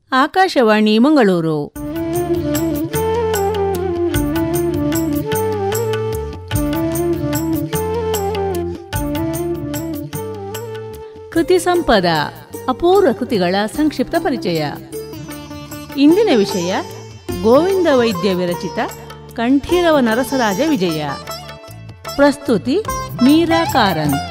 ಆಕಾಶವಾಣಿ ಮಂಗಳೂರು. ಕೃತಿ ಸಂಪದ, ಅಪೂರ್ವ ಕೃತಿಗಳ ಸಂಕ್ಷಿಪ್ತ ಪರಿಚಯ. ಇಂದಿನ ವಿಷಯ ಗೋವಿಂದ ವೈದ್ಯ ವಿರಚಿತ ಕಂಠೀರವ ನರಸರಾಜ ವಿಜಯ. ಪ್ರಸ್ತುತಿ ಮೀರಾ ಕಾರಂತ್.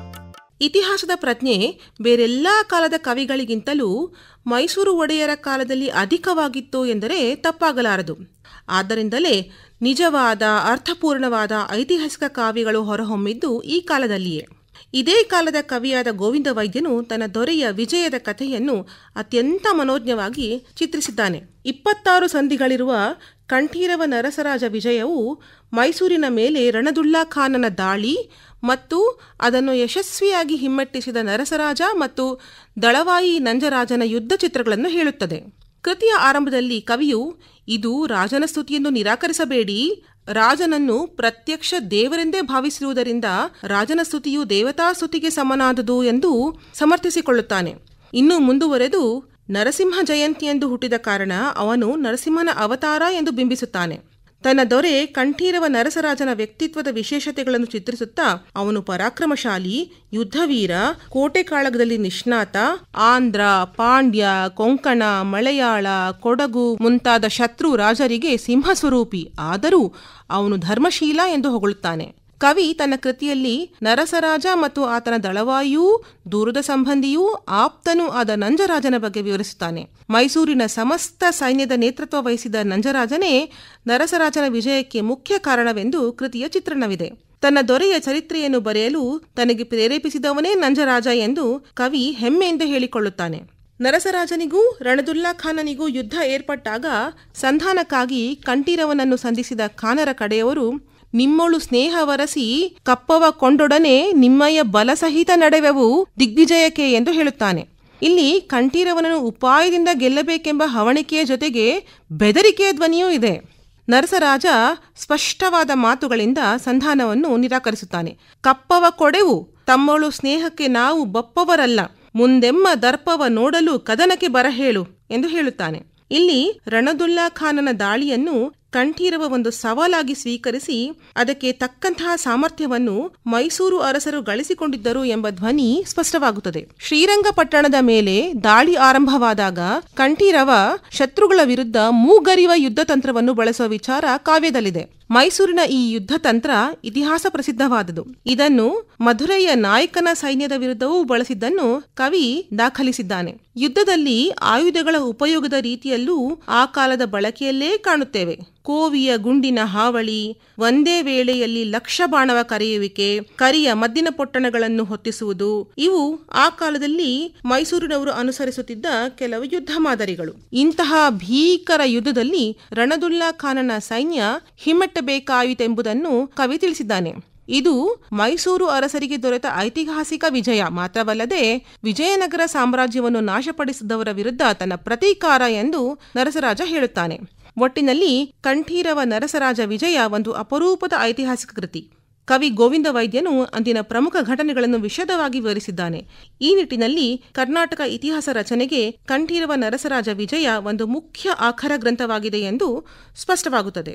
ಇತಿಹಾಸದ ಪ್ರಜ್ಞೆ ಬೇರೆಲ್ಲಾ ಕಾಲದ ಕವಿಗಳಿಗಿಂತಲೂ ಮೈಸೂರು ಒಡೆಯರ ಕಾಲದಲ್ಲಿ ಅಧಿಕವಾಗಿತ್ತು ಎಂದರೆ ತಪ್ಪಾಗಲಾರದು. ಆದ್ದರಿಂದಲೇ ನಿಜವಾದ ಅರ್ಥಪೂರ್ಣವಾದ ಐತಿಹಾಸಿಕ ಕಾವ್ಯಗಳು ಹೊರಹೊಮ್ಮಿದ್ದು ಈ ಕಾಲದಲ್ಲಿಯೇ. ಇದೇ ಕಾಲದ ಕವಿಯಾದ ಗೋವಿಂದ ವೈದ್ಯನು ತನ್ನ ದೊರೆಯ ವಿಜಯದ ಕಥೆಯನ್ನು ಅತ್ಯಂತ ಮನೋಜ್ಞವಾಗಿ ಚಿತ್ರಿಸಿದ್ದಾನೆ. 26 ಸಂಧಿಗಳಿರುವ ಕಂಠೀರವ ನರಸರಾಜ ವಿಜಯವು ಮೈಸೂರಿನ ಮೇಲೆ ರಣದುಲ್ಲಾ ಖಾನನ ದಾಳಿ ಮತ್ತು ಅದನ್ನು ಯಶಸ್ವಿಯಾಗಿ ಹಿಮ್ಮೆಟ್ಟಿಸಿದ ನರಸರಾಜ ಮತ್ತು ದಳವಾಯಿ ನಂಜರಾಜನ ಯುದ್ಧ ಚಿತ್ರಗಳನ್ನು ಹೇಳುತ್ತದೆ. ಕೃತಿಯ ಆರಂಭದಲ್ಲಿ ಕವಿಯು, ಇದು ರಾಜನ ಸ್ತುತಿಯನ್ನು ನಿರಾಕರಿಸಬೇಡಿ, ರಾಜನನ್ನು ಪ್ರತ್ಯಕ್ಷ ದೇವರೆಂದೇ ಭಾವಿಸಿರುವುದರಿಂದ ರಾಜನ ಸ್ತುತಿಯು ದೇವತಾ ಸ್ತುತಿಗೆ ಸಮನಾದುದು ಎಂದು ಸಮರ್ಥಿಸಿಕೊಳ್ಳುತ್ತಾನೆ. ಇನ್ನು ಮುಂದುವರೆದು ನರಸಿಂಹ ಜಯಂತಿಯೆಂದು ಹುಟ್ಟಿದ ಕಾರಣ ಅವನು ನರಸಿಂಹನ ಅವತಾರ ಎಂದು ಬಿಂಬಿಸುತ್ತಾನೆ. ತನ್ನ ದೊರೆ ಕಂಠೀರವ ನರಸರಾಜನ ವ್ಯಕ್ತಿತ್ವದ ವಿಶೇಷತೆಗಳನ್ನು ಚಿತ್ರಿಸುತ್ತಾ ಅವನು ಪರಾಕ್ರಮಶಾಲಿ, ಯುದ್ಧವೀರ, ಕೋಟೆ ಕಾಳಗದಲ್ಲಿ ನಿಷ್ಣಾತ, ಆಂಧ್ರ, ಪಾಂಡ್ಯ, ಕೊಂಕಣ, ಮಲಯಾಳ, ಕೊಡಗು ಮುಂತಾದ ಶತ್ರು ರಾಜರಿಗೆ ಸಿಂಹಸ್ವರೂಪಿ, ಆದರೂ ಅವನು ಧರ್ಮಶೀಲ ಎಂದು ಹೊಗಳುತ್ತಾನೆ. ಕವಿ ತನ್ನ ಕೃತಿಯಲ್ಲಿ ನರಸರಾಜ ಮತ್ತು ಆತನ ದಳವಾಯಿಯೂ ದೂರದ ಸಂಬಂಧಿಯೂ ಆಪ್ತನೂ ಆದ ನಂಜರಾಜನ ಬಗ್ಗೆ ವಿವರಿಸುತ್ತಾನೆ. ಮೈಸೂರಿನ ಸಮಸ್ತ ಸೈನ್ಯದ ನೇತೃತ್ವ ವಹಿಸಿದ ನಂಜರಾಜನೇ ನರಸರಾಜನ ವಿಜಯಕ್ಕೆ ಮುಖ್ಯ ಕಾರಣವೆಂದು ಕೃತಿಯ ಚಿತ್ರಣವಿದೆ. ತನ್ನ ದೊರೆಯ ಚರಿತ್ರೆಯನ್ನು ಬರೆಯಲು ತನಗೆ ಪ್ರೇರೇಪಿಸಿದವನೇ ನಂಜರಾಜ ಎಂದು ಕವಿ ಹೆಮ್ಮೆಯಿಂದ ಹೇಳಿಕೊಳ್ಳುತ್ತಾನೆ. ನರಸರಾಜನಿಗೂ ರಣದುಲ್ಲಾ ಖಾನನಿಗೂ ಯುದ್ಧ ಏರ್ಪಟ್ಟಾಗ ಸಂಧಾನಕ್ಕಾಗಿ ಕಂಠೀರವನನ್ನು ಸಂಧಿಸಿದ ಖಾನರ ಕಡೆಯವರು, ನಿಮ್ಮೊಳು ಸ್ನೇಹ ವರಸಿ ಕಪ್ಪವ ಕೊಂಡೊಡನೆ ನಿಮ್ಮಯ್ಯ ಬಲಸಹಿತ ನಡೆವೆವು ದಿಗ್ವಿಜಯಕ್ಕೆ ಎಂದು ಹೇಳುತ್ತಾನೆ. ಇಲ್ಲಿ ಕಂಠೀರವನನ್ನು ಉಪಾಯದಿಂದ ಗೆಲ್ಲಬೇಕೆಂಬ ಹವಣಿಕೆಯ ಜೊತೆಗೆ ಬೆದರಿಕೆಯ ಧ್ವನಿಯೂ ಇದೆ. ನರಸರಾಜ ಸ್ಪಷ್ಟವಾದ ಮಾತುಗಳಿಂದ ಸಂಧಾನವನ್ನು ನಿರಾಕರಿಸುತ್ತಾನೆ. ಕಪ್ಪವ ಕೊಡೆವು, ತಮ್ಮೊಳು ಸ್ನೇಹಕ್ಕೆ ನಾವು ಬಪ್ಪವರಲ್ಲ, ಮುಂದೆಮ್ಮ ದರ್ಪವ ನೋಡಲು ಕದನಕ್ಕೆ ಬರಹೇಳು ಎಂದು ಹೇಳುತ್ತಾನೆ. ಇಲ್ಲಿ ರಣದುಲ್ಲಾ ಖಾನನ ದಾಳಿಯನ್ನು ಕಂಠೀರವ ಒಂದು ಸವಾಲಾಗಿ ಸ್ವೀಕರಿಸಿ ಅದಕ್ಕೆ ತಕ್ಕಂತಹ ಸಾಮರ್ಥ್ಯವನ್ನು ಮೈಸೂರು ಅರಸರು ಗಳಿಸಿಕೊಂಡಿದ್ದರು ಎಂಬ ಧ್ವನಿ ಸ್ಪಷ್ಟವಾಗುತ್ತದೆ. ಶ್ರೀರಂಗಪಟ್ಟಣದ ಮೇಲೆ ದಾಳಿ ಆರಂಭವಾದಾಗ ಕಂಠೀರವ ಶತ್ರುಗಳ ವಿರುದ್ಧ ಮೂಗರಿವ ಯುದ್ಧ ತಂತ್ರವನ್ನು ಬಳಸುವ ವಿಚಾರ ಕಾವ್ಯದಲ್ಲಿದೆ. ಮೈಸೂರಿನ ಈ ಯುದ್ಧ ತಂತ್ರ ಇತಿಹಾಸ ಪ್ರಸಿದ್ಧವಾದುದು. ಇದನ್ನು ಮಧುರೈಯ ನಾಯಕನ ಸೈನ್ಯದ ವಿರುದ್ಧವೂ ಬಳಸಿದ್ದನ್ನು ಕವಿ ದಾಖಲಿಸಿದ್ದಾನೆ. ಯುದ್ಧದಲ್ಲಿ ಆಯುಧಗಳ ಉಪಯೋಗದ ರೀತಿಯಲ್ಲೂ ಆ ಕಾಲದ ಬಳಕೆಯಲ್ಲೇ ಕಾಣುತ್ತೇವೆ. ಕೋವಿಯ ಗುಂಡಿನ ಹಾವಳಿ, ಒಂದೇ ವೇಳೆಯಲ್ಲಿ ಲಕ್ಷ ಬಾಣವ ಕರೆಯುವಿಕೆ, ಕರಿಯ ಮದ್ದಿನ ಪೊಟ್ಟಣಗಳನ್ನು ಹೊತ್ತಿಸುವುದು, ಇವು ಆ ಕಾಲದಲ್ಲಿ ಮೈಸೂರಿನವರು ಅನುಸರಿಸುತ್ತಿದ್ದ ಕೆಲವು ಯುದ್ಧ ಮಾದರಿಗಳು. ಇಂತಹ ಭೀಕರ ಯುದ್ಧದಲ್ಲಿ ರಣದುಲ್ಲಾ ಖಾನನ ಸೈನ್ಯ ಹಿಮ್ಮೆಟ್ಟಬೇಕಾಯಿತೆಂಬುದನ್ನು ಕವಿ ತಿಳಿಸಿದ್ದಾನೆ. ಇದು ಮೈಸೂರು ಅರಸರಿಗೆ ದೊರೆತ ಐತಿಹಾಸಿಕ ವಿಜಯ ಮಾತ್ರವಲ್ಲದೆ ವಿಜಯನಗರ ಸಾಮ್ರಾಜ್ಯವನ್ನು ನಾಶಪಡಿಸಿದವರ ವಿರುದ್ಧ ತನ್ನ ಪ್ರತೀಕಾರ ಎಂದು ನರಸರಾಜ ಹೇಳುತ್ತಾನೆ. ಒಟ್ಟಿನಲ್ಲಿ ಕಂಠೀರವ ನರಸರಾಜ ವಿಜಯ ಒಂದು ಅಪರೂಪದ ಐತಿಹಾಸಿಕ ಕೃತಿ. ಕವಿ ಗೋವಿಂದ ವೈದ್ಯನು ಅಂದಿನ ಪ್ರಮುಖ ಘಟನೆಗಳನ್ನು ವಿಶದವಾಗಿ ವಿವರಿಸಿದ್ದಾನೆ. ಈ ನಿಟ್ಟಿನಲ್ಲಿ ಕರ್ನಾಟಕ ಇತಿಹಾಸ ರಚನೆಗೆ ಕಂಠೀರವ ನರಸರಾಜ ವಿಜಯ ಒಂದು ಮುಖ್ಯ ಆಖರ ಗ್ರಂಥವಾಗಿದೆ ಎಂದು ಸ್ಪಷ್ಟವಾಗುತ್ತದೆ.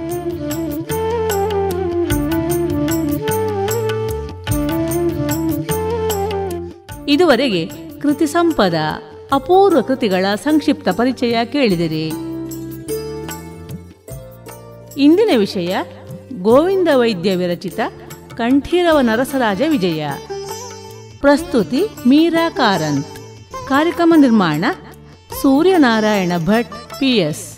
ಇದುವರೆಗೆ ಕೃತಿ ಸಂಪದ, ಅಪೂರ್ವ ಕೃತಿಗಳ ಸಂಕ್ಷಿಪ್ತ ಪರಿಚಯ ಕೇಳಿದಿರಿ. ಇಂದಿನ ವಿಷಯ ಗೋವಿಂದ ವೈದ್ಯ ವಿರಚಿತ ಕಂಠೀರವ ನರಸರಾಜ ವಿಜಯ. ಪ್ರಸ್ತುತಿ ಮೀರಾ ಕಾರಂತ್. ಕಾರ್ಯಕ್ರಮ ನಿರ್ಮಾಣ ಸೂರ್ಯನಾರಾಯಣ ಭಟ್, PS.